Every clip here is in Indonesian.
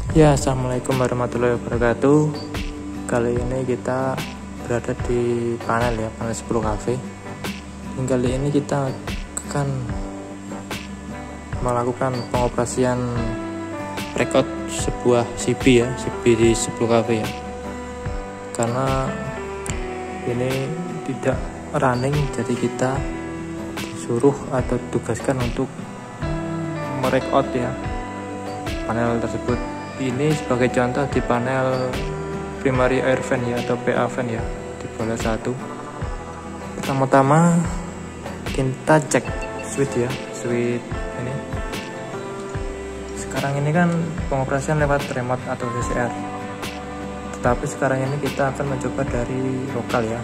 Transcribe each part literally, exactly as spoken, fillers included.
Ya, assalamualaikum warahmatullahi wabarakatuh. Kali ini kita berada di panel ya, panel sepuluh cafe. Dan kali ini kita akan melakukan pengoperasian record sebuah C B ya, C B di sepuluh cafe ya. Karena ini tidak running, jadi kita disuruh atau tugaskan untuk merecord ya panel tersebut. Ini sebagai contoh di panel primary air fan ya, atau P A fan ya, di bola satu. Pertama-tama kita cek switch ya, switch ini. Sekarang ini kan pengoperasian lewat remote atau V C R, tetapi sekarang ini kita akan mencoba dari lokal ya.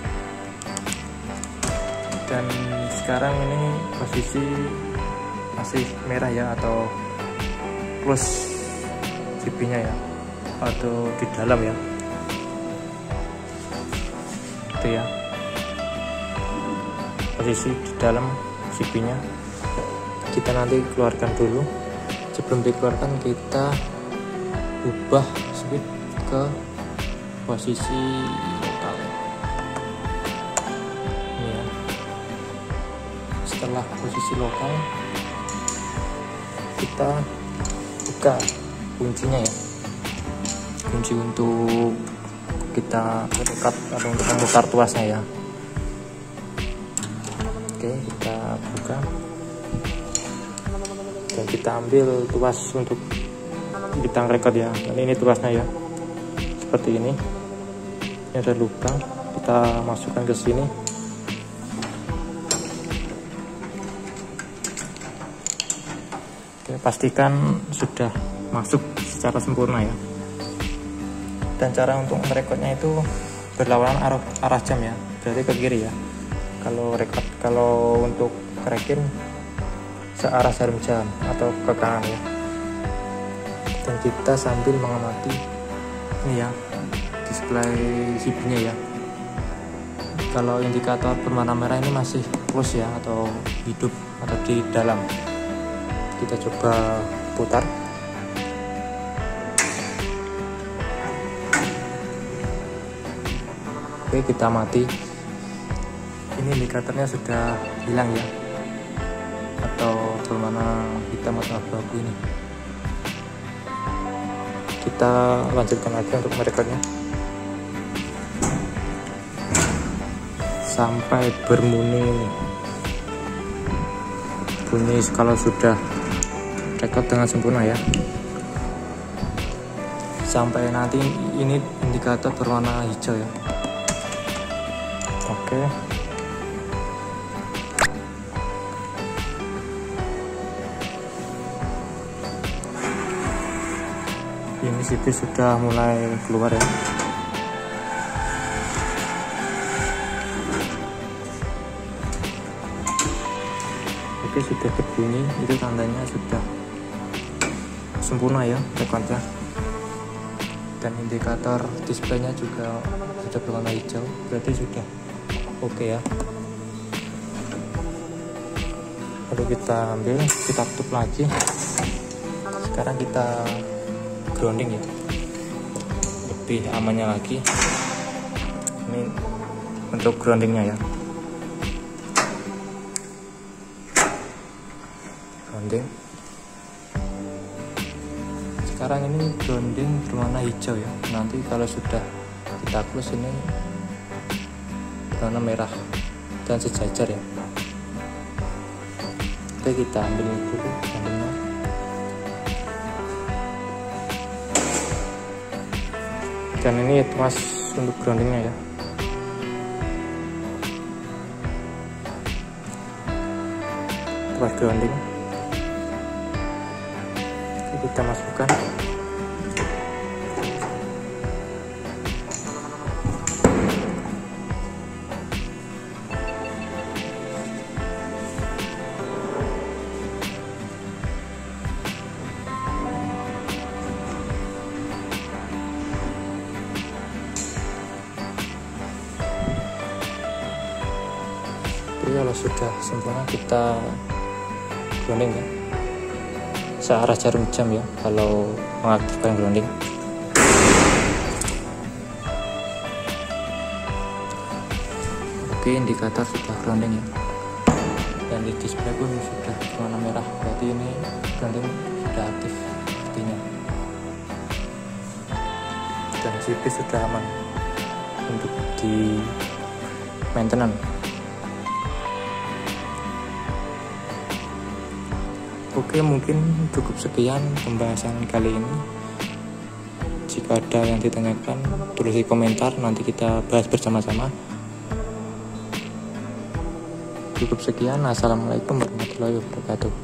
Dan sekarang ini posisi masih merah ya, atau close C B-nya ya, atau di dalam ya, itu ya, posisi di dalam C B-nya. Kita nanti keluarkan dulu. Sebelum dikeluarkan kita ubah switch ke posisi lokal ini ya. Setelah posisi lokal, kita buka kuncinya ya, kunci untuk kita memutar atau untuk memutar tuasnya ya. Oke, kita buka dan kita ambil tuas untuk kita record ya. Dan ini tuasnya ya, seperti ini. Ini ada lubang, kita masukkan ke sini. Oke, pastikan sudah masuk secara sempurna ya. Dan cara untuk merekodnya itu berlawanan arah, arah jam ya, berarti ke kiri ya kalau record. Kalau untuk kerekin searah jarum jam atau ke kanan ya. Dan kita sambil mengamati ini ya, display C B-nya ya. Kalau indikator berwarna merah ini masih close ya, atau hidup atau di dalam. Kita coba putar. Oke, kita mati. Ini indikatornya sudah hilang ya, atau berwarna hitam atau abu-abu ini. Kita lanjutkan lagi untuk merekodnya sampai bermuni bunyi kalau sudah record dengan sempurna ya, sampai nanti ini indikator berwarna hijau ya. Oke, ini C B sudah mulai keluar ya. Oke, sudah berbunyi, itu tandanya sudah sempurna ya recordnya. Dan indikator displaynya juga sudah berwarna hijau, berarti sudah oke ya. Lalu kita ambil, kita tutup lagi. Sekarang kita grounding ya, lebih amannya lagi. Ini untuk groundingnya ya, grounding. Sekarang ini grounding berwarna hijau ya, nanti kalau sudah kita close ini berwarna merah dan sejajar ya. Oke, kita ambil dulu groundingnya. Dan ini tuas untuk groundingnya ya. Tuas grounding. Oke, kita masukkan. Jadi kalau sudah sempurna kita grounding ya. searah jarum jam ya kalau mengaktifkan grounding. Oke, indikator sudah grounding ya, dan di display pun sudah warna merah, berarti ini grounding sudah aktif sepertinya, dan C P sudah aman untuk di maintenance. Oke, mungkin cukup sekian pembahasan kali ini. Jika ada yang ditanyakan, tulis di komentar, nanti kita bahas bersama-sama. Cukup sekian. Assalamualaikum warahmatullahi wabarakatuh.